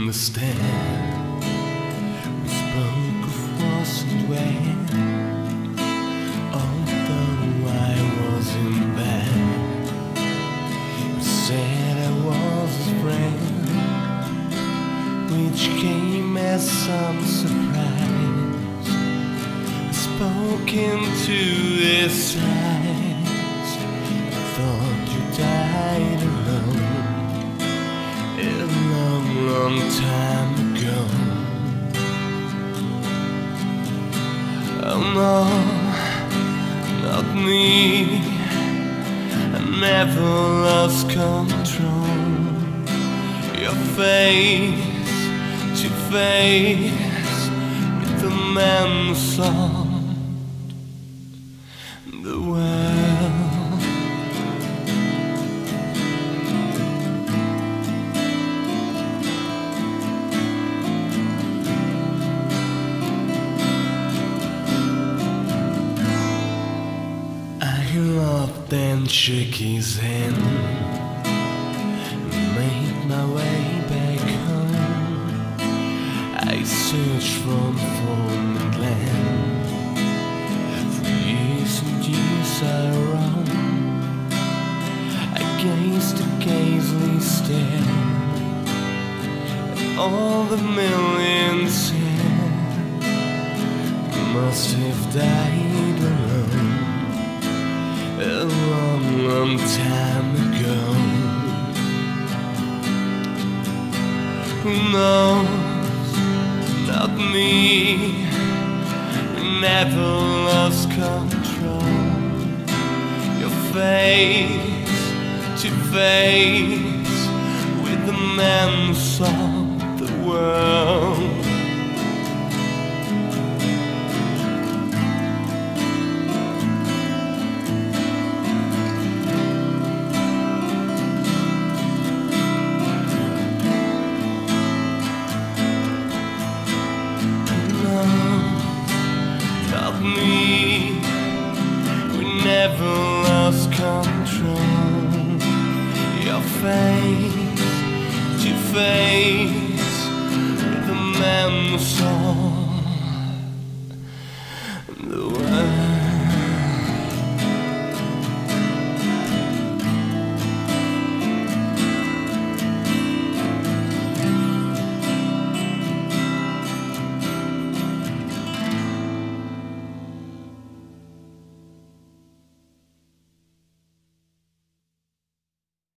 understand. We spoke of was and when, although I was in bed. You said I was his friend, which came as some surprise. I spoke into his eyes. I thought you died alone a long, long time ago. Oh no, not me. I never lost control. Your face to face with the man who saw the world. I loved and shook his hand, made my way back home. I searched from foreign land. For years and years I roamed. I gazed occasionally stare at all the millions here. Must have died alone a long, long time ago. Who knows? Not me. We never lost control. Your face to face with the man who saw the world. Me, we never lost control. Your face to face with the man who saw